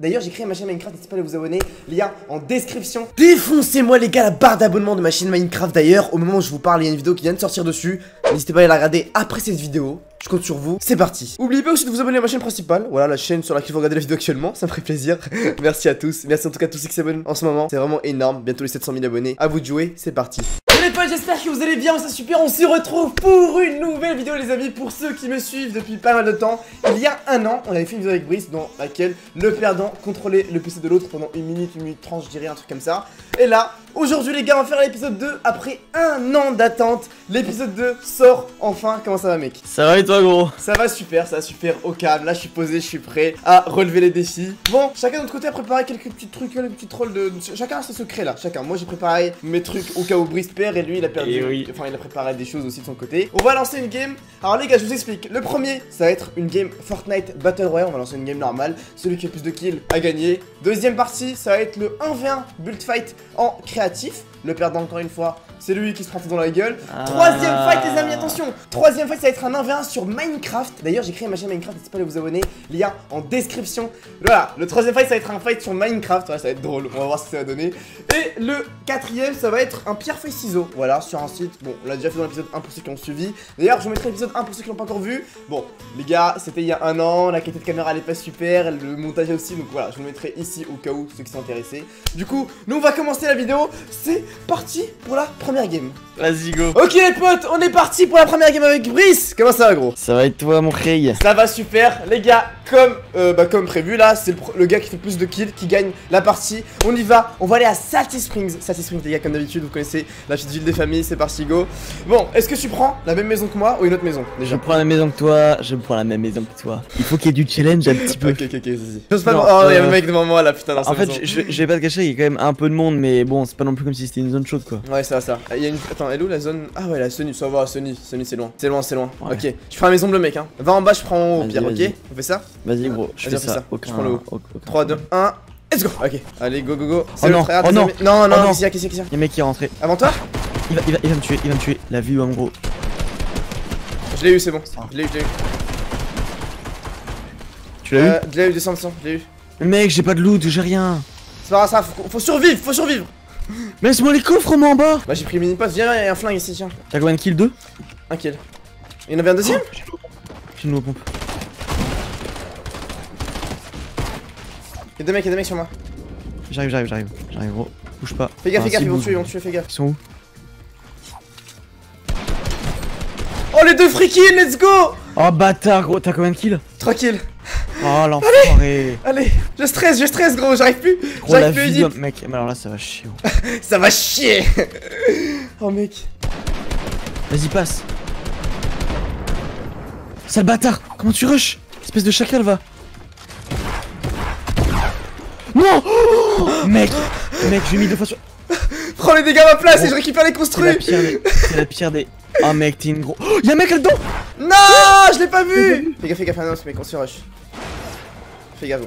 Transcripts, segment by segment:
D'ailleurs, j'ai créé ma chaîne Minecraft, n'hésitez pas à vous abonner, lien en description. Défoncez-moi les gars la barre d'abonnement de ma chaîne Minecraft. D'ailleurs, au moment où je vous parle, il y a une vidéo qui vient de sortir dessus. N'hésitez pas à aller la regarder après cette vidéo. Je compte sur vous, c'est parti. N'oubliez pas aussi de vous abonner à ma chaîne principale. Voilà la chaîne sur laquelle vous regardez la vidéo actuellement, ça me ferait plaisir. Merci à tous, merci en tout cas à tous ceux qui s'abonnent en ce moment. C'est vraiment énorme, bientôt les 700 000 abonnés. À vous de jouer, c'est parti. Les potes, j'espère que vous allez bien, c'est super, on se retrouve pour une nouvelle vidéo les amis. Pour ceux qui me suivent depuis pas mal de temps, il y a un an, on avait fait une vidéo avec Brice dans laquelle le perdant contrôlait le PC de l'autre pendant 1 minute 30, je dirais un truc comme ça. Et là, aujourd'hui les gars, on va faire l'épisode 2 après un an d'attente. L'épisode 2 sort enfin, comment ça va mec? Ça va et toi gros? Ça va super, au calme, là je suis posé, je suis prêt à relever les défis. Bon, chacun de notre côté a préparé quelques petits trucs, les petits trolls de... Chacun a ses secrets là, chacun. Moi j'ai préparé mes trucs au cas où Brice perd et lui il a perdu, oui. Enfin il a préparé des choses aussi de son côté. On va lancer une game. Alors les gars, je vous explique. Le premier, ça va être une game Fortnite Battle Royale. On va lancer une game normale. Celui qui a plus de kills a gagné. Deuxième partie, ça va être le 1v1 build fight en créatif. Le perdant encore une fois, c'est lui qui se prend tout dans la gueule. Troisième fight les amis, attention. Troisième fight, ça va être un 1v1 sur Minecraft. D'ailleurs j'ai créé ma chaîne Minecraft, n'hésitez pas à vous abonner, lien en description. Voilà, le troisième fight ça va être un fight sur Minecraft. Ouais, ça va être drôle, on va voir ce que ça va donner. Et le quatrième, ça va être un pierre feuille ciseaux. Voilà, sur un site, bon on l'a déjà fait dans l'épisode 1 pour ceux qui ont suivi. D'ailleurs je vous mettrai l'épisode 1 pour ceux qui l'ont pas encore vu. Bon les gars, c'était il y a un an, la qualité de caméra elle est pas super, le montage aussi. Donc voilà, je vous le mettrai ici au cas où ceux qui sont intéressés. Du coup, nous on va commencer la vidéo. C'est parti pour la première game. Vas-y go. Ok les potes, on est parti pour la première game avec Brice. Comment ça va gros? Ça va et toi mon Craig? Ça va super les gars, comme prévu là, c'est le gars qui fait plus de kills qui gagne la partie. On y va, on va aller à Salty Springs. Salty Springs les gars, comme d'habitude vous connaissez la petite ville des familles, c'est parti go. Bon, est-ce que tu prends la même maison que moi ou une autre maison déjà? Je prends la maison que toi, je prends la même maison que toi. Il faut qu'il y ait du challenge un petit peu. Ok, vas-y. J'ose pas. Oh, il y a le mec devant moi là, putain. En fait, je vais pas te cacher, il y a quand même un peu de monde, mais bon, c'est pas non plus comme si c'était une zone chaude quoi. Ouais, ça va, ça. Il y a une. Attends, elle est où la zone? Ah ouais, la Sony, ça va, Sony c'est loin. C'est loin. Ouais. Ok, je prends la maison bleue, mec. Hein. Va en bas, je prends en haut au pire, ok? On fait ça? Vas-y gros, je fais ça. Je prends le haut. 3, 2, 1. Let's go. Ok, allez, go. Oh non, oh non. Non, qu'est-ce qu'il y a? Y'a un mec qui est rentré. Avant toi? Il va me tuer, La vue en gros. Je l'ai eu, c'est bon. Je l'ai eu. Tu l'as eu? Je l'ai eu, descends, je l'ai eu. Mec, j'ai pas de loot, j'ai rien. C'est pas grave, faut survivre, Mais laisse-moi les coffres moi en bas. Bah j'ai pris le mini-post, viens, il y a un flingue ici, tiens. T'as combien de kills? 2? Un kill. Il y en avait un deuxième? J'ai une nouvelle pompe. Y'a deux mecs sur moi. J'arrive gros. Bouge pas. Fais gaffe, ils vont tuer, fais gaffe. Ils sont où? Oh les deux free kills, let's go! Oh bâtard gros, t'as combien de kills? 3 kills. Oh l'enfoiré. Allez, je stresse gros, j'arrive plus. Gros la vie mec, mais alors là ça va chier. Ça va chier. Oh mec. Vas-y passe. Sale bâtard, comment tu rush? Espèce de chacal va. Non. Mec, j'ai mis 2 fois sur... Prends les dégâts à ma place et je récupère les construits. C'est la pire des... Oh mec, t'es une gros... Oh, y'a un mec là-dedans. Non, je l'ai pas vu. Fais gaffe, non, ce mec, on se rush. Fais gaffe,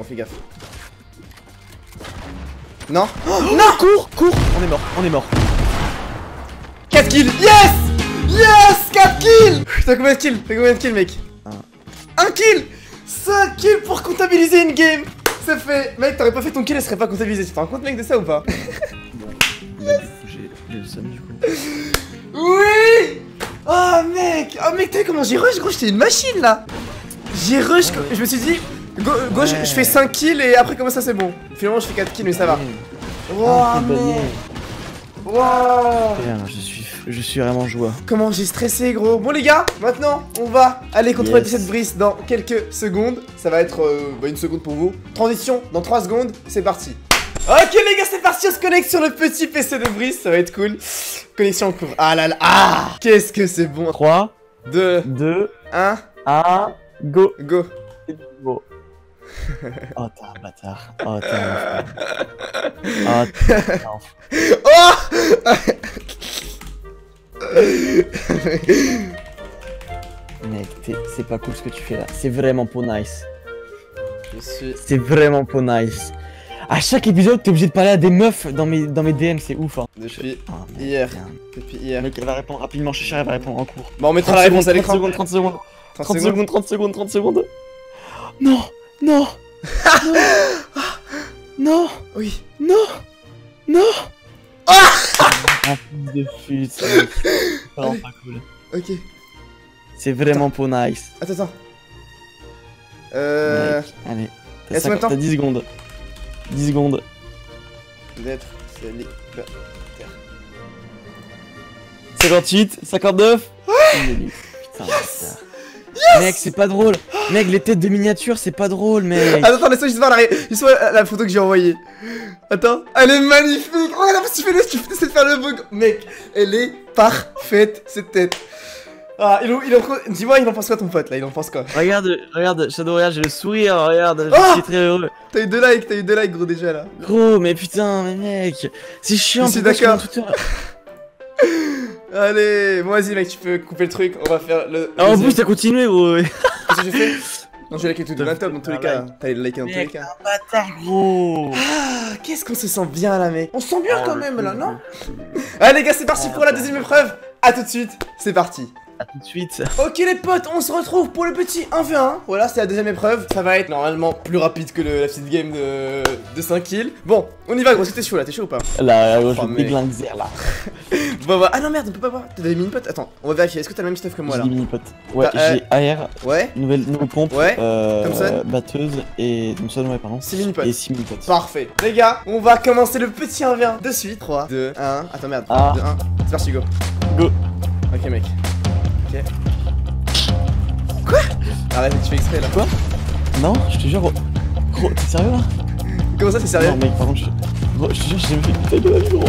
Non. Oh, non, cours. On est mort. 4 kills, yes 4 kills. T'as combien de kills mec? 1 kill. 5 kills pour comptabiliser une game. C'est fait. Mec, t'aurais pas fait ton kill, elle serait pas comptabilisée. Tu te rends compte mec de ça ou pas? Bon, j'ai le seum du coup. Oui. Oh mec, t'as vu comment j'ai rush gros? J'étais une machine là. J'ai rush, je me suis dit go, je fais 5 kills et après comment ça c'est bon. Finalement je fais 4 kills mais ça va. Wow mec. Wow. Je suis vraiment joie. Comment j'ai stressé gros. Bon les gars, maintenant on va aller contrôler cette Brice dans quelques secondes. Ça va être une seconde pour vous. Transition dans 3 secondes, c'est parti. Ok les gars, c'est parti, on se connecte sur le petit PC de Brice, ça va être cool. Connexion en cours. Ah là là, qu'est-ce que c'est bon. 3, 2, 1, go. Go. Oh t'es un bâtard. Oh t'es un enfer. Mec, c'est pas cool ce que tu fais là. C'est vraiment pas nice. C'est vraiment pas nice. À chaque épisode, t'es obligé de parler à des meufs dans mes DM, c'est ouf. Hein. Depuis hier. Mec, elle va répondre rapidement, Chicha, elle va répondre en cours. Bon, on mettra la réponse à l'écran. 30 secondes. Non. Oui. Non. Non. Un fils de pute, c'est vraiment pas cool. Ok. C'est vraiment pas nice. Attends. Mec, allez. T'as 10 secondes. 10 secondes. Peut-être célibataire. 58, 59. Putain, yes. Mec, c'est pas drôle. Mec, les têtes de miniature, c'est pas drôle, mec. Attends, laisse-moi juste voir la photo que j'ai envoyée. Attends, elle est magnifique. Oh, là, tu essaies de faire le bug. Mec, elle est parfaite, cette tête. Ah, dis-moi, il en pense quoi ton pote là? Il en pense quoi? Regarde, Shadow, regarde, j'ai le sourire, regarde, je suis très heureux. T'as eu 2 likes gros déjà là. Gros, mais putain, mais mec, c'est chiant. Je suis d'accord. Allez, moi vas-y mec, tu peux couper le truc, on va faire le... Ah, en plus t'as continué gros. Qu'est-ce que j'ai fait? Non, j'ai liké tout de la top dans tous les cas. T'as liké dans tous les cas. Un bâtard gros. Ah, qu'est-ce qu'on se sent bien là mec. On se sent bien quand même là, non? Allez les gars, c'est parti pour la deuxième épreuve. A tout de suite, c'est parti. A tout de suite. Ok les potes, on se retrouve pour le petit 1v1. Voilà, c'est la deuxième épreuve. Ça va être normalement plus rapide que la petite game de 5 kills. Bon, on y va gros, t'es chaud là, t'es chaud ou pas? Là, gros, je déglingue là. Bon, bah, ah non merde, on peut pas voir. T'as des mini-potes? Attends, on va vérifier, est-ce que t'as le même stuff que moi là? J'ai des mini-potes. Ouais, j'ai AR. Ouais. Nouvelle pompe. Ouais. Thompson. Batteuse et Thompson, ouais, pardon. 6 mini-potes. Et 6 mini-potes. Parfait. Les gars, on va commencer le petit 1v1 de suite. 3, 2, 1. Attends, merde. 2, 1. C'est parti, go. Go. Ok, mec. Ok. Quoi? Arrête, tu fais exprès là. Quoi? Non, je te jure, gros, t'es sérieux là? Comment ça, t'es sérieux? Non, mec, par contre, gros, je te jure, j'ai jamais fait une taille de la vie, gros.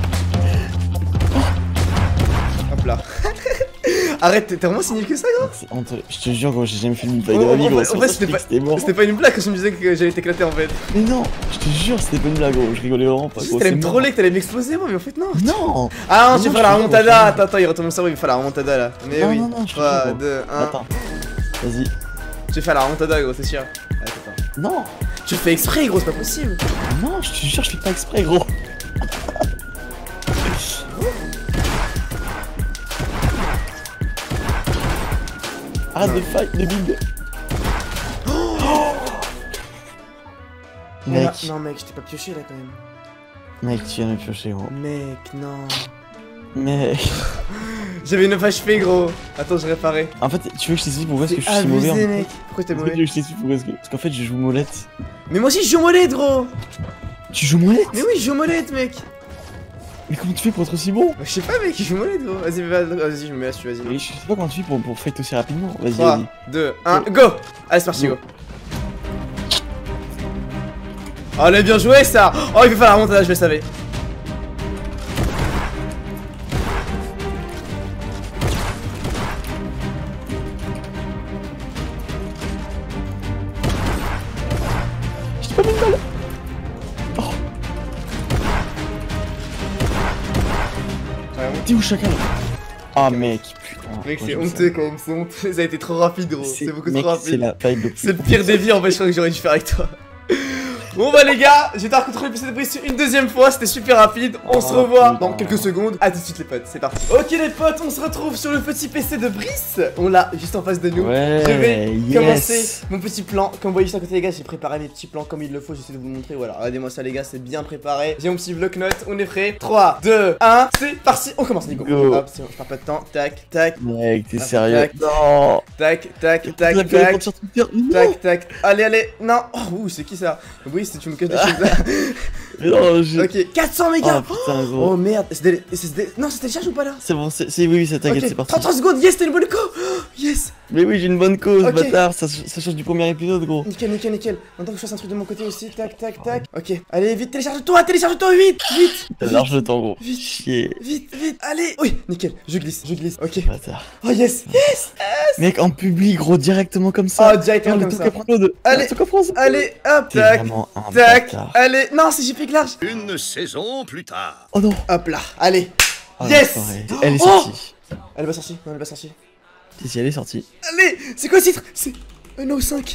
Hop là. Arrête, t'es vraiment si nul que ça, gros? C'est honteux. Je te jure, gros, j'ai jamais fait une taille de la vie, gros. En fait, c'était pas une blague quand je me disais que j'allais t'éclater en fait. Mais non, je te jure, c'était pas une blague, gros. Je rigolais vraiment pas, gros. T'allais me troller, que t'allais m'exploser, moi, mais en fait, non. Non. Ah non, tu fais la remontada. Attends, il retourne mon cerveau, il fait la remontada là. Mais oui. 3, 2, 1. Attends. Vas-y. Tu fais la remontada, gros, c'est sûr. Attends. Non. Tu le fais exprès, gros, c'est pas possible. Non, je te jure, je fais pas exprès, gros. Arrête de fight, de build. Mec. Non, mec, je t'ai pas pioché là quand même. Mec, tu viens de me piocher, gros. Mec, non. Mec. J'avais 9 HP, gros. Attends, je réparais. En fait, tu veux que je t'explique pourquoi est-ce que je suis mauvais en mec. Pourquoi t'es mauvais? Je t'explique pourquoi est-ce que... Parce qu'en fait, je joue molette. Mais moi aussi, je joue molette, gros. Tu joues molette? Mais oui, je joue molette, mec. Mais comment tu fais pour être aussi bon? Bah, je sais pas, mec, je joue molette, gros. Vas-y, je me mets là-dessus, vas-y. Mais je sais pas comment tu fais pour fight aussi rapidement. Vas-y, 3, vas-y. 2, 1, go. Allez, c'est parti, go. Allez, bien joué, ça. Oh, il fait faire la remontada, je le savais. J'ai pas mis une balle. Oh. T'es où chacun? Ah mec, putain. Mec, c'est honteux quand même, c'est honteux. Ça a été trop rapide, gros. C'est beaucoup trop rapide. C'est la faille le plus. C'est le pire des vies en fait, je crois que j'aurais dû faire avec toi. Bon bah les gars, j'étais à retrouver l'épisode de Brice une deuxième fois, c'était super rapide. On se revoit dans quelques secondes. A tout de suite les potes, c'est parti. Ok les potes, on se retrouve sur le petit PC de Brice. On l'a juste en face de nous. Ouais, je vais commencer mon petit plan. Comme vous voyez juste à côté les gars, j'ai préparé mes petits plans comme il le faut. J'essaie de vous montrer. Voilà, regardez-moi ça les gars, c'est bien préparé. J'ai mon petit bloc-notes, on est prêt. 3, 2, 1, c'est parti. On commence Nico. Hop, c'est bon, je perds pas de temps. Tac, tac. Mec, t'es sérieux? Tac. Non. Tac, tac, tac, tac. Tac, tac. Allez, allez. Non. Oh, ouh, c'est qui ça? Oui, c'est tu me casses des choses. Non, je... Ok, 400 mégas. Oh putain, gros. Oh merde, non, c'est télécharge ou pas là? C'est bon, oui, ça t'inquiète, c'est parti. 33 secondes, yes, t'as une bonne co. Yes. Mais oui, j'ai une bonne cause, Ok. bâtard, ça change du premier épisode, gros. Nickel, nickel, nickel. Maintenant que je fasse un truc de mon côté aussi, tac, tac, tac. Ok, allez, vite, télécharge-toi, vite, vite. T'as large le temps, gros. Vite. Chier. Vite, vite, allez. Oui, nickel, je glisse, ok. Bâtard. Oh yes, yes. Mec, en public, gros, directement comme ça. Oh, directement comme ça. Allez, allez, hop, t'es tac, vraiment un tac, bâtard. allez. Non, c'est JP large. Une saison plus tard. Oh non. Hop là, allez. Oh, Yes. Elle est Oh. sortie. Elle est pas sortie, non, elle est pas sortie. Si, elle est sortie. Allez, c'est quoi le titre? C'est No 5.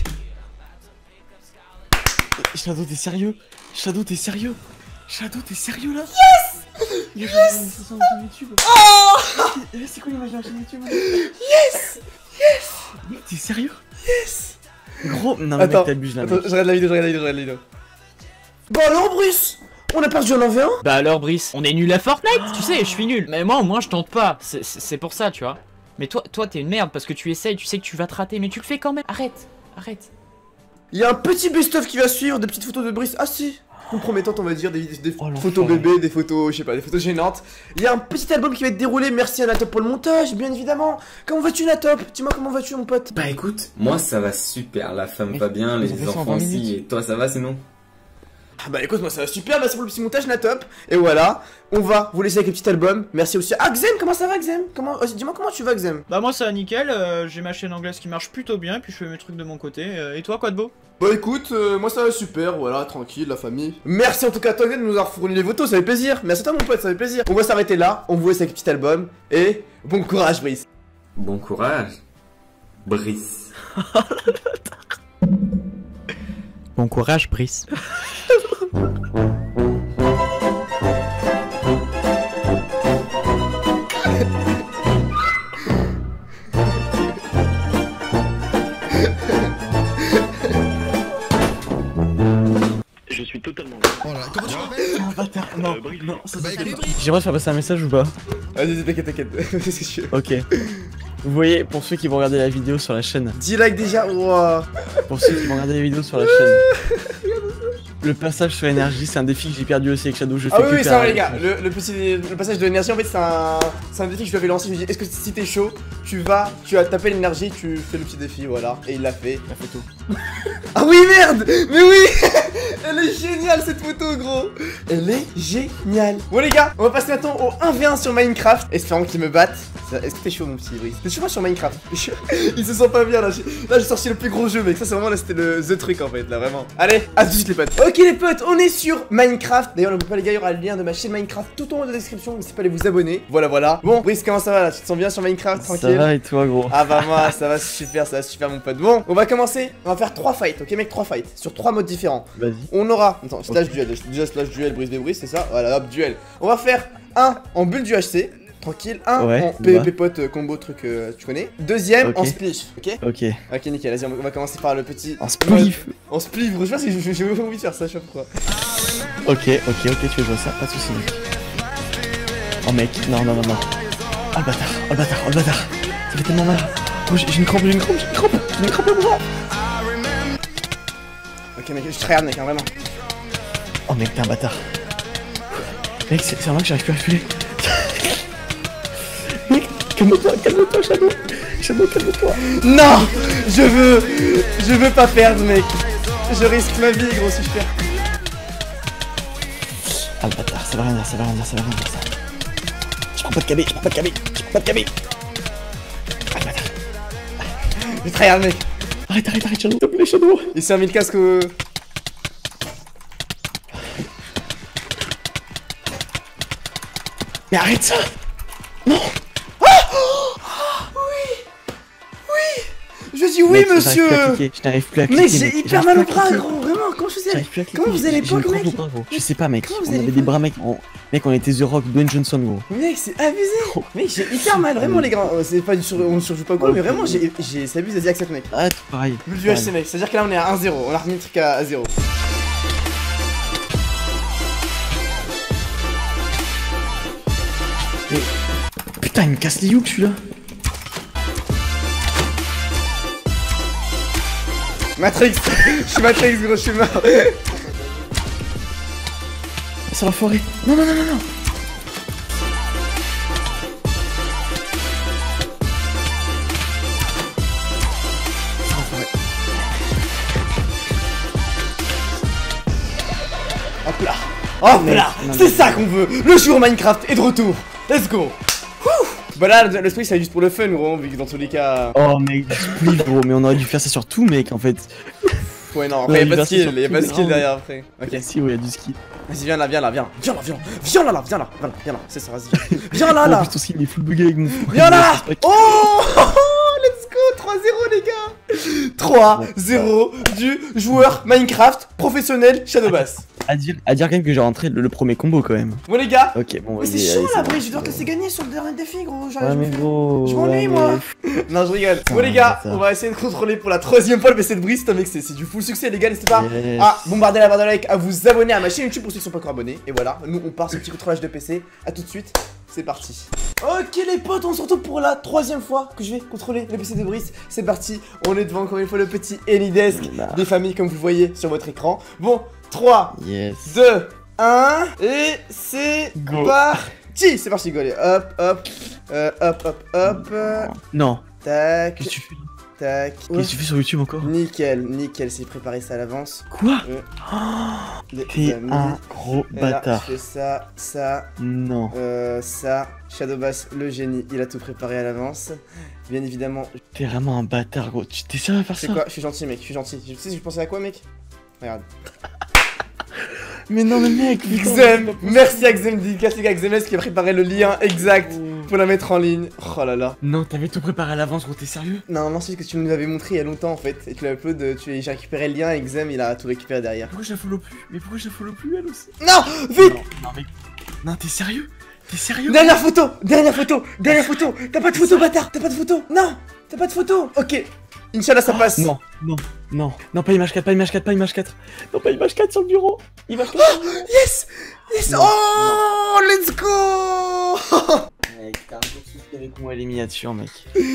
Shadow, t'es sérieux? Shadow, t'es sérieux? Shadow, t'es sérieux là? Yes. Oh. C'est quoi l'image de la chaîne YouTube? Yes. Mec, t'es sérieux? Yes. Gros, non mais Attends, mec, t'abuses là, mec. attends, je regarde la vidéo. Bah alors Brice, on a perdu en 1v1. Bah alors Brice, on est nul à Fortnite. Tu sais, je suis nul. Mais moi au moins je tente pas. C'est pour ça, tu vois. Mais toi t'es une merde parce que tu essayes, tu sais que tu vas te rater, mais tu le fais quand même. Arrête. Il y a un petit best-of qui va suivre, des petites photos de Brice. Ah si, compromettantes on va dire, des photos bébés, des photos, je sais pas, des photos gênantes. Il y a un petit album qui va être déroulé, merci à Natop pour le montage, bien évidemment. Comment vas-tu Natop? Dis-moi comment vas-tu mon pote? Bah écoute, moi ça va super, la femme va bien, les enfants aussi, et toi ça va sinon? Ah bah écoute, moi ça va super, merci pour le petit montage Natop. Et voilà, on va vous laisser avec le petit album. Merci aussi à Xem, comment ça va Xem? Dis-moi comment tu vas Xem? Bah moi ça va nickel, j'ai ma chaîne anglaise qui marche plutôt bien, puis je fais mes trucs de mon côté. Et toi quoi de beau? Bah écoute, moi ça va super, voilà, tranquille, la famille. Merci en tout cas à toi de nous avoir fourni les photos, ça fait plaisir. Merci à toi mon pote, ça fait plaisir. On va s'arrêter là, on vous laisse avec le petit album. Et bon courage Brice. Bon courage, Brice. Bon courage Brice. Je suis totalement. Oh là, comment tu m'appelles? Oh bâtard, non, non, ça Bah écris Brice. J'ai le droit de faire passer un message ou pas? Vas-y, t'inquiète, c'est ce que je fais. Ok. Vous voyez, pour ceux qui vont regarder la vidéo sur la chaîne. 10 likes déjà, wow. Pour ceux qui vont regarder la vidéo sur la chaîne. Le passage sur l'énergie, c'est un défi que j'ai perdu aussi avec Shadow. Je fais Ah oui, que oui, ça perdre. va les gars, le passage de l'énergie en fait c'est un défi que je lui avais lancé, je lui ai dit est-ce que si t'es chaud, tu as tapé l'énergie, tu fais le petit défi, voilà, et il l'a fait tout. Ah oui merde, mais oui. Elle est géniale cette photo gros. Elle est géniale. Bon les gars, on va passer maintenant au 1v1 sur Minecraft, espérons qu'ils me battent. Est-ce que t'es chaud mon petit Brice? T'es chaud sur Minecraft? Il se sent pas bien là, j'ai sorti le plus gros jeu mec, ça c'est vraiment là c'était the truc en fait là vraiment. Allez, à tout de suite les potes. Ok les potes, on est sur Minecraft. D'ailleurs n'oubliez pas les gars, il y aura le lien de ma chaîne Minecraft tout en haut de la description, n'hésitez pas à aller vous abonner. Voilà. Bon Brice, comment ça va là? Tu te sens bien sur Minecraft? Tranquille? Ça va et toi gros? Ah bah moi ça va super mon pote. Bon, on va commencer, on va faire 3 fights, ok mec, 3 fights sur 3 modes différents. Vas-y. On aura, attends, slash duel, déjà slash duel, Brice des Brice, c'est ça? Voilà, hop, duel. On va faire un en bulle du HC, tranquille, un en PvP pote combo truc, tu connais. Deuxième en spliff, ok? Ok nickel, vas-y, on va commencer par le petit... En spliff. En spliff, je sais pas si j'ai envie de faire ça, je sais pas pourquoi. Ok, tu veux jouer ça, pas de soucis mec. Oh mec, non. Oh le bâtard. Ça fait tellement mal. Oh, j'ai une crampe au bras. Ok mec, je tryhard mec, hein, vraiment. Oh mec, t'es un bâtard. Mec, c'est vraiment que j'arrive plus à reculer. Mec, calme-toi, Shadow, calme-toi. Non, je veux pas perdre mec. Je risque ma vie gros si je perds. Ah le bâtard, ça va rien dire ça. Je prends pas de KB. Ah le bâtard. Je tryhard mec. Arrête, Shadow, s'il te plaît, Shadow. Il s'est mis le casque au... Mais arrête ça. Non. Je dis oui mec, monsieur. Je n'arrive plus à cliquer. Mec j'ai hyper mal au bras gros, vraiment, comment je faisais? Comment vous allez l'époque mec? Je sais pas mec, on avait des bras mec, mec on était The Rock, Dwayne Johnson gros. Mec c'est abusé. Mec j'ai hyper mal, vraiment les gars, c'est pas on surjoue pas gros, mais vraiment c'est abusé, vas-y accepte mec. Ah tout pareil. Bulle du HC mec, c'est à dire que là on est à 1-0, on a remis le truc à 0. Mais... Putain il me casse les hooks celui-là. Matrix. Je suis Matrix gros, je suis mort. Ça va foirer. Non. Hop là, c'est ça qu'on veut. Le jour Minecraft est de retour. Let's go. Bah là, le split c'est juste pour le fun gros, vu que dans tous les cas... Oh mec, du split gros, mais on aurait dû faire ça sur tout mec en fait. Ouais non, après y'a pas de skill, derrière après. Ok, si ouais, y'a du ski. Vas-y viens là, c'est ça, vas-y. Viens là. En plus ton ski il est full bugué avec mon fou. Viens là. Oh let's go, 3-0 les gars. 3-0 du joueur Minecraft professionnel Shadowbass. à dire quand même que j'ai rentré le premier combo quand même. Bon les gars. Ok, bon, Mais c'est vas-y, chaud allez, là, bon. Bri, je dois te laisser gagner sur le dernier défi, gros. Ouais, mais gros. Je m'ennuie, ouais, moi. Non, je rigole. Bon les gars, ça. on va essayer de contrôler pour la 3ème fois le PC de Bri. C'est un mec, c'est du full succès les gars, n'hésitez pas Yes. à bombarder la barre de like, à vous abonner à ma chaîne YouTube pour ceux qui sont pas encore abonnés. Et voilà, nous on part sur le petit contrôlage de PC. À tout de suite, c'est parti. Ok les potes, on se retrouve pour la 3ème fois que je vais contrôler le PC de Brice. C'est parti, on est devant encore une fois le petit Anydesk des familles comme vous le voyez sur votre écran. Bon, 3, Yes. 2, 1, et c'est Go. parti. C'est parti, go, allez, hop, hop, hop, Non. tac, Qu'est-ce que tu fais? tac. Qu'est-ce que tu fais sur YouTube encore? Nickel, nickel, c'est préparé ça à l'avance. Quoi? Les T'es amis. un gros Et là, bâtard. je fais ça, Non. ça. Shadowbass, le génie, il a tout préparé à l'avance. Bien évidemment. T'es vraiment un bâtard, gros. Tu t'es sérieux à faire C'est ça? quoi? Je suis gentil, mec, je suis gentil. Tu sais, je pensais à quoi, mec? Regarde. Mais non, mais mec, putain, Xem, merci à Xem, dédicace les gars, Xemes qui a préparé le lien exact pour la mettre en ligne. Oh là là. Non, t'avais tout préparé à l'avance, gros, t'es sérieux? Non, c'est ce que tu nous avais montré il y a longtemps en fait. Et tu l'as upload, j'ai récupéré le lien et Xem il a tout récupéré derrière. Pourquoi je la follow plus? Mais pourquoi je la follow plus, elle aussi? Non, vite! Non, mais. Non, t'es sérieux? T'es sérieux? Dernière photo! Dernière photo! Dernière photo! T'as pas de photo, bâtard! T'as pas de photo! Non! T'as pas de photo! Ok! Inch'Allah, ça passe! Non, non, non, non, pas image 4, pas image 4, pas image 4. Non, pas image 4 sur le bureau. Image 4. Yes! Yes! Non, Oh! Let's go! Mec, t'as un peu soufflé avec moi les miniatures, mec.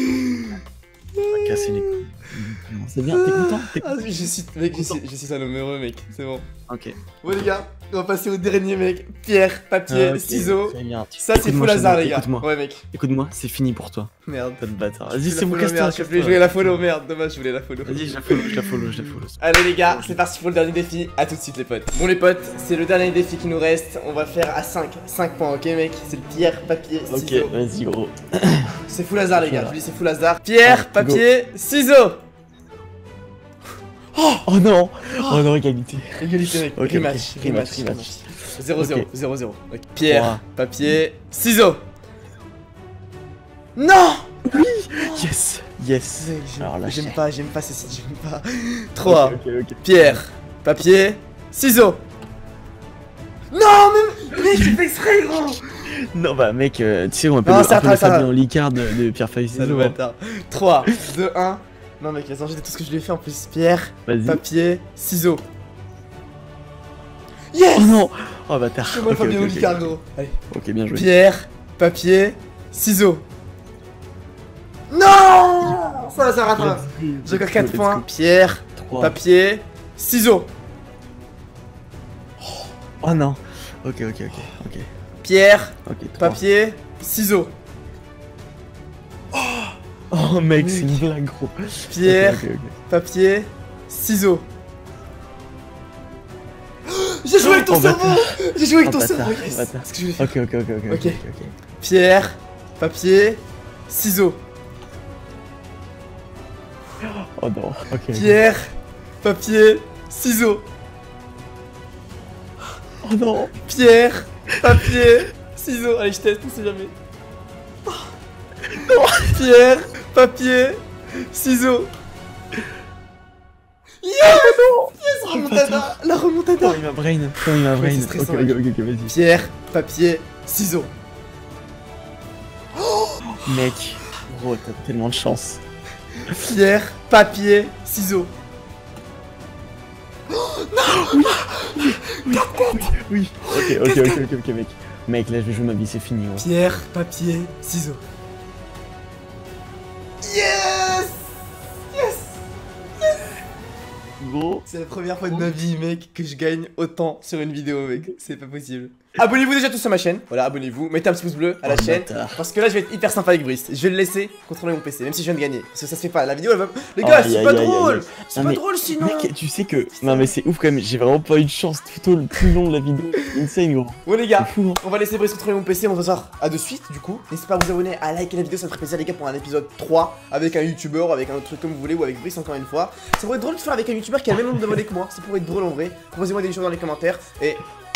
On va casser les couilles. Non, c'est bien, t'es content? T'es Ah, content? je cite, mec, je suis un homme heureux, mec. C'est bon. Ok. Bon, les gars, on va passer au dernier, mec. Pierre, papier, Ok, ciseaux. très bien. Ça, c'est Écoute-moi, full hasard, Shadow, les gars. écoute-moi. Ouais, mec. Écoute-moi, c'est fini pour toi. Merde. Pas de bâtard. Je Vas-y, la c'est mon follow, casse-toi. merde, je voulais la follow, merde. Dommage, je voulais la follow. Vas-y, je la follow, je la follow, je la follow. Allez les gars, c'est parti pour le dernier défi, à tout de suite les potes. Bon les potes, c'est le dernier défi qui nous reste, on va faire à 5 points, ok mec? C'est le pierre, papier, Ok, ciseaux. vas-y, gros. C'est full hasard les gars, je vous dis c'est full hasard. Pierre, Ah, papier, ciseaux. Oh non! Oh non, égalité. Égalité mec, Ok, rematch, ok, rematch, rematch. 0-0, Ok. 0-0. Ok. Pierre, Trois. papier, ciseaux. Non! Yes, yes. Alors là, J'aime pas ces sites, j'aime pas. 3, Ok, ok. pierre, papier, ciseaux. Non mais mec, tu fais exprès gros! Non, bah, mec, tu sais, on appelle Non, un ça peu va, le ça va. Fabien Olicard de Pierre Feuille Sale Ciseaux. bâtard. 3, 2, 1. Non mec, laisse tout ce que je lui ai fait en plus. Pierre, Vas-y. papier, ciseaux. Yes! Oh non! Oh bâtard. C'est moi Ok, Fabien ok, ok. Olicard gros. Allez. Ok, bien joué. Pierre, papier, ciseaux. Non! Ça rattrape. J'ai encore 4 points. Pierre, 3. papier, ciseaux. Oh non. Ok, ok, ok. Ok, Pierre, ok. 3. papier, ciseaux. Oh mec, c'est une blague, gros. Pierre, Ok, ok, ok. papier, ciseaux. J'ai joué avec ton Oh, cerveau! J'ai joué avec Oh, ton bâtard, cerveau, yes! bâtard. C'est ce que je vais faire. Ok, ok, ok, ok. Ok. Ok. Pierre, papier, ciseaux. Oh non. Ok. ok. Pierre, papier, ciseaux. Oh non. Pierre, papier, ciseaux. Allez, je teste, on sait jamais. Non. Pierre, papier, ciseaux. Yes! Yes, remontada! La remontada! Oh, il m'a brain. Oh, il m'a brain. c'est Ok, stressant, ok, ok, ok, vas-y. Pierre, papier, ciseaux. Mec, gros, t'as tellement de chance. Pierre, papier, ciseaux. Oui. Ok, ok, ok, ok, ok, mec. Mec, là, je vais jouer ma vie, c'est fini, gros. Pierre, papier, ciseaux. Yes! Yes! Gros. C'est la première fois de ma vie, mec, que je gagne autant sur une vidéo, mec. C'est pas possible. Abonnez-vous déjà tous sur ma chaîne. Voilà, abonnez-vous. Mettez un petit pouce bleu à la Oh, chaîne. bâtard. Parce que là, je vais être hyper sympa avec Brice. Je vais le laisser contrôler mon PC, même si je viens de gagner. Parce que ça se fait pas. La vidéo, elle va. Les gars, Aïe, c'est aïe, pas aïe, aïe, drôle! aïe. C'est Non, pas mais- drôle sinon! Mec, tu sais que. Non, mais c'est ouf quand même, j'ai vraiment pas eu de chance tout le long de la vidéo. Insane, gros. Bon, les gars, C'est fou, hein. on va laisser Brice contrôler mon PC. On va se voir à de suite, du coup. N'hésitez pas à vous abonner, à liker la vidéo. Ça me ferait plaisir, les gars, pour un épisode 3 avec un youtubeur, avec un autre truc comme vous voulez, ou avec Brice encore une fois. Ça pourrait être drôle de faire avec un youtubeur qui a le même nombre d'abonnés que moi. Ça pourrait être drôle en vrai. Proposez-moi des choses dans les commentaires. Et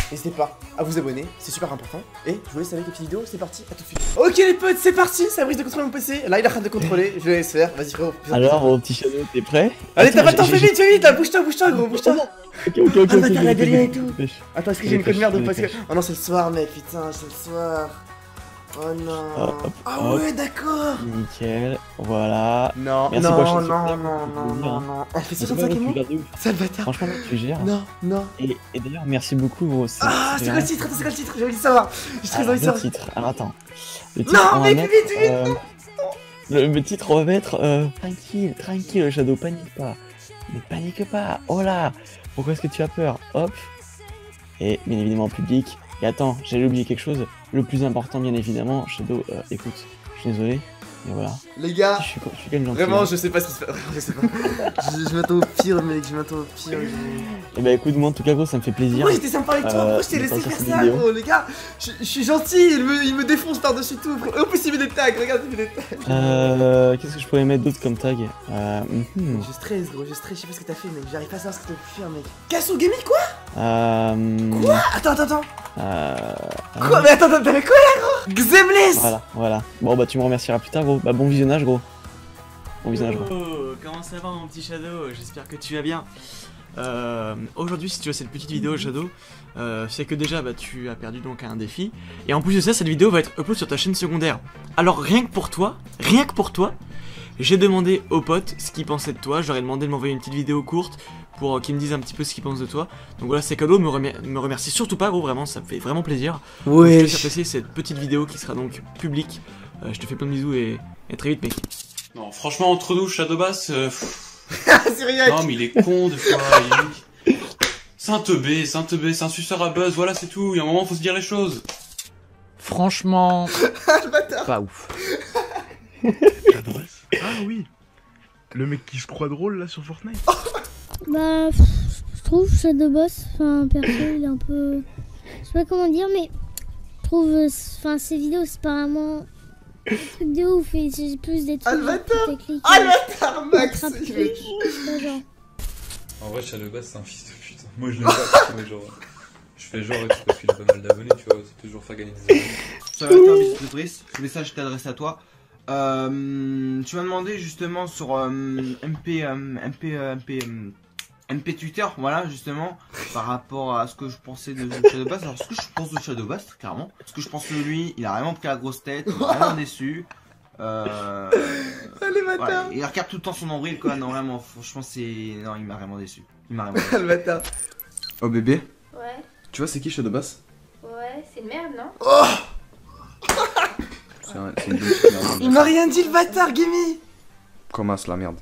N'hésitez pas à vous abonner, c'est super important. Et je vous laisse avec les petites vidéos, c'est parti, à tout de suite. Ok les potes, c'est parti, c'est la brise de contrôler mon PC. Là il arrête de contrôler, je vais laisse faire, vas-y frérot. Alors mon petit Shadow, t'es prêt? Allez t'as pas le temps, fais vite là, bouge-toi gros, bouge-toi. Ok, Ah bah t'as la délire et tout. Dépêche. Attends, est-ce que j'ai une code merde ou pas? Oh non c'est le soir mec, putain c'est le soir. Oh non. Ah ouais d'accord. Nickel, voilà. Non, Merci non, pour non, le non, non. Elle fait 65 et moi. C'est le bâtard. Franchement, tu gères. Non. Et d'ailleurs, merci beaucoup, gros. Ah, c'est quoi le titre? Attends, c'est quoi le titre? J'ai envie de savoir. J'ai très envie de savoir. Le titre, alors attends. Le titre, Non, on mais va vite. mettre, le titre, on va mettre tranquille, Shadow, panique pas. Ne panique pas. Oh là, pourquoi est-ce que tu as peur? Hop. Et bien évidemment, en public. Et attends, j'allais oublier quelque chose. Le plus important, bien évidemment, Shadow, écoute, je suis désolé, mais voilà. Les gars, Je suis quand même gentil. vraiment, je sais pas ce qui se passe. Je sais pas. Je m'attends au pire, mec. Je m'attends au pire. Et bah écoute, moi en tout cas, gros, ça me fait plaisir. Moi j'étais sympa avec toi, pourquoi je t'ai de laissé sortir faire cette ça, vidéo. gros, les gars. Je suis gentil, il me défonce par-dessus tout. En plus, il met des tags, regarde, il met des tags. Qu'est-ce que je pourrais mettre d'autre comme tag? Je stresse, gros, je sais pas ce que t'as fait, mec. J'arrive pas à savoir ce que t'as pu faire, mec. Casso Gaming, quoi? Quoi? Attends. Quoi? Mais attends, t'avais quoi là, gros? Xemless! Voilà. Bon bah tu me remercieras plus tard, gros. Bah bon visionnage, gros. Bon visionnage, gros. Oh, comment ça va mon petit Shadow? J'espère que tu vas bien. Aujourd'hui, si tu vois cette petite vidéo Shadow, c'est que déjà bah, tu as perdu donc un défi. Et en plus de ça, cette vidéo va être upload sur ta chaîne secondaire. Alors rien que pour toi, j'ai demandé aux potes ce qu'ils pensaient de toi. Je leur ai demandé de m'envoyer une petite vidéo courte pour qu'ils me disent un petit peu ce qu'ils pensent de toi. Donc voilà, c'est cadeau, me remercie surtout pas, gros, vraiment, ça me fait vraiment plaisir. Ouais. Je te laisse apprécier cette petite vidéo qui sera donc publique. Je te fais plein de bisous et à très vite, mec. Non, franchement, entre nous, Shadowbass, C'est rien. non, mais il est con, des fois, c'est un teubé, c'est un suceur à buzz, voilà, c'est tout. Il y a un moment, faut se dire les choses. Franchement, Le bâtard. pas ouf. Ah oui, le mec qui se croit drôle là sur Fortnite. Bah, je trouve Shadowbass, enfin, perso, il est un peu. Je sais pas comment dire, mais je trouve. Enfin, ses vidéos, c'est pas vraiment. Des trucs de ouf, et j'ai plus des trucs. Ah le bâtard. techniques, Ah le bâtard, Max. rattraper, pas genre. En vrai, Shadowbass, c'est un fils de putain. Moi, je l'aime pas, mais genre. Je fais genre et tout parce qu'il a pas mal d'abonnés, tu vois, c'est toujours faire gagner des abonnés. Ça va être un bisou de Brice, ce message est adressé à toi. Tu m'as demandé justement sur MP Twitter, voilà, justement, par rapport à ce que je pensais de Shadowbass. Alors, ce que je pense de Shadowbass, clairement, ce que je pense de lui, il a vraiment pris la grosse tête, il m'a vraiment déçu. Allez, bâtard. Ouais, il regarde tout le temps son nombril, quoi, non, vraiment, franchement, c'est. Non, il m'a vraiment déçu. Il m'a vraiment déçu. Le bâtard. Oh bébé, Ouais, tu vois, c'est qui Shadowbass? ouais, c'est une merde, non? Oh, C'est une bonne petite merde. il m'a rien dit, le bâtard, Gimme. Comment c'est la merde?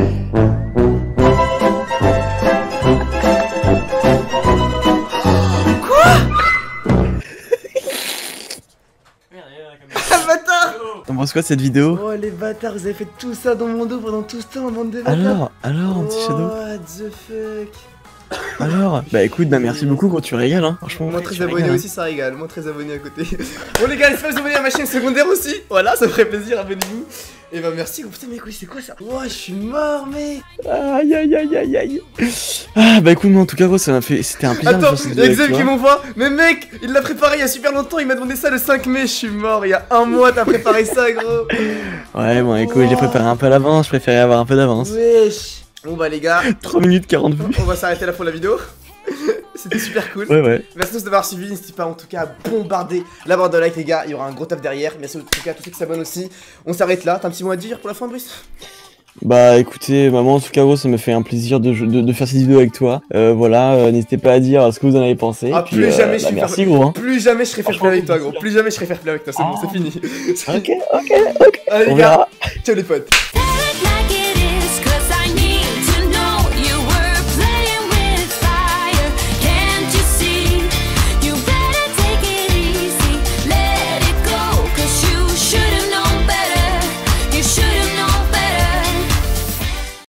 Le bâtard. T'en penses quoi de cette vidéo? Oh les bâtards, vous avez fait tout ça dans mon dos pendant tout ce temps, bande de bâtards. Alors, un petit Shadow. What the fuck. Alors, bah écoute, bah merci beaucoup quand tu régales, hein. Franchement, Moi très tu abonné régales, aussi, ça régale. Moi très abonné à côté. Bon les gars, n'hésitez pas à vous abonner à ma chaîne secondaire aussi. Voilà, ça me ferait plaisir, abonnez-vous. Et bah merci, putain mec, oui c'est quoi ça? Oh je suis mort mec. Aïe. Ah bah écoute, moi en tout cas, gros, ça m'a fait. C'était un plaisir. Attends, de faire cette y'a vidéo avec Xav qui toi. m'envoie. Mais mec, il l'a préparé il y a super longtemps, il m'a demandé ça le 5 mai, je suis mort. Il y a un mois, t'as préparé ça gros. Ouais, bon écoute, j'ai préparé un peu à l'avance, je préférais avoir un peu d'avance. Wesh. Bon bah les gars, 3 minutes 40 vues. on va s'arrêter là pour la vidéo. C'était super cool. Ouais. Merci à tous d'avoir suivi, n'hésitez pas en tout cas à bombarder la barre de like les gars, il y aura un gros taf derrière. Merci en tout cas à tous ceux qui s'abonnent aussi. On s'arrête là, t'as un petit mot à dire pour la fin Brice? Bah écoutez, maman, en tout cas, gros, ça me fait un plaisir de faire cette vidéo avec toi. Voilà, n'hésitez pas à dire ce que vous en avez pensé. Ah, puis, plus jamais je bah, suis merci gros. Hein. Plus jamais je serai fair play avec toi gros, plus jamais je serai fair play avec toi, c'est bon, c'est fini. Ok. Allez les gars, ciao les potes.